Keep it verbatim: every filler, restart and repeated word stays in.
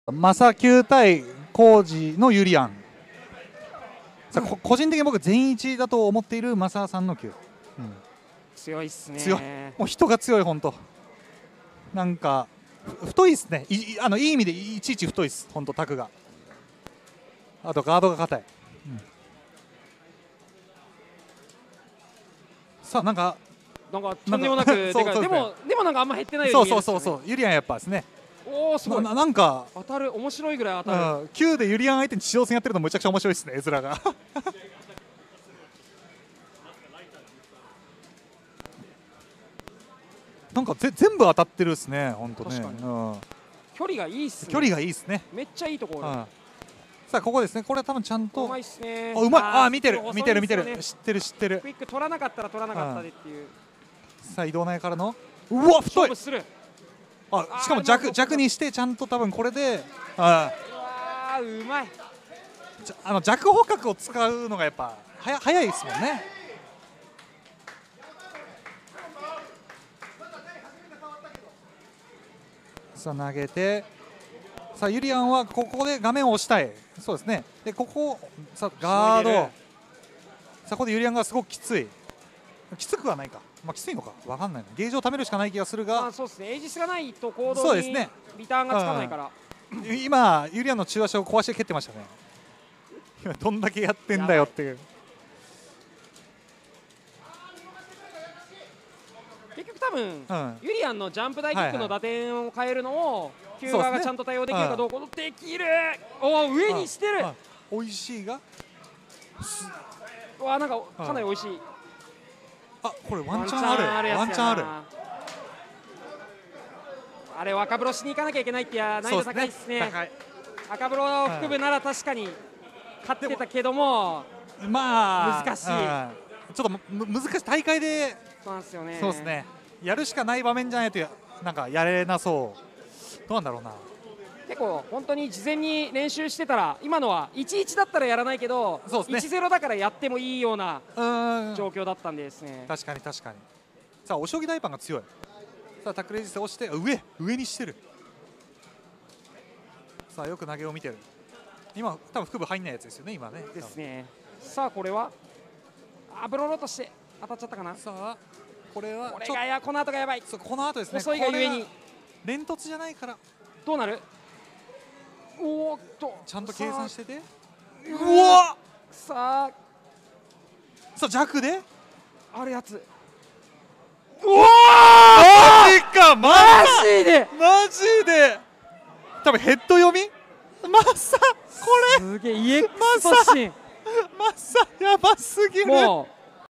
マサきゅう対コージのユリアン。さあ、個人的に僕全一だと思っているマサさんのきゅう、うん、 強いっすね。 強い、もう人が強い、本当なんか太いっすね。いあのいい意味でいちいち太いっす、本当タクが。あとガードが硬い、うん、さあなんかなんかとんでもなくでかい。でもでもなんかあんま減ってないように見える。そうそうそうそう、ユリアンやっぱですね。 おお、すごい。 な, なんか当たる、面白いぐらい当たる。 うん、きゅうでユリアン相手に地上戦やってるのめちゃくちゃ面白いですね、絵面がなんかぜ全部当たってるですね、本当ね。うん、 距離がいいっすね。 距離がいいですね。 めっちゃいいところ。うん、 さあここですね。これは多分ちゃんとうまいっすね。 あ、うまい。ああ、見てる見てる見てる、知ってる知ってる。 クイック取らなかったら取らなかったでっていう。 さあ移動内からのうわ太い。あ、しかも弱弱にしてちゃんと多分これで、ああうまい。 あの弱捕獲を使うのがやっぱはや早いですもんね。さあ投げて、さあユリアンはここで画面を押したい。そうですね。でここさあガード、さあここでユリアンがすごくきつい。きつくはないか、まあ、きついのか分かんないな。ゲージを貯めるしかない気がするが、 あそうですね。エイジスがないと行動にリターンがつかないから、 うん、今ユリアンの中足を壊して蹴ってましたね。今どんだけやってんだよっていう。 結局多分、うん、ユリアンのジャンプ台キックの打点を変えるのをキューバーがちゃんと対応できるかどうか、できる。おお、上にしてる。 美味しいがうわ、なんかかなり美味しい。 あ、これワンチャンある。ワンチャンある。 あれ赤風呂しに行かなきゃいけないってや難易度高いですね。赤風呂含むなら確かに勝ってたけども、 まあ難しい。 ちょっと難しい大会で。 そうなんですよね。 そうですね。やるしかない場面じゃないとなんかやれなそう。どうなんだろうな。 結構本当に事前に練習してたら、今のはいちいちだったらやらないけど、ね、いちゼロだからやってもいいような状況だったんでですね。 確かに確かに。さあお将棋大パンが強い。さあタックレジス押して上上にしてる。さあよく投げを見てる。今多分腹部入んないやつですよね、今ね。 ですね。さあこれはあブロロとして当たっちゃったかな。 さあこれはこれがやこの後がやばい。 そうこの後ですね。 細いがゆえに連突じゃないからどうなる。おーっとちゃんと計算してて、うわさあさあ弱であるやつ。 うわマジか、マジでマジで多分ヘッド読みまさこれすげえイエックス突進まさやばすぎる。 もう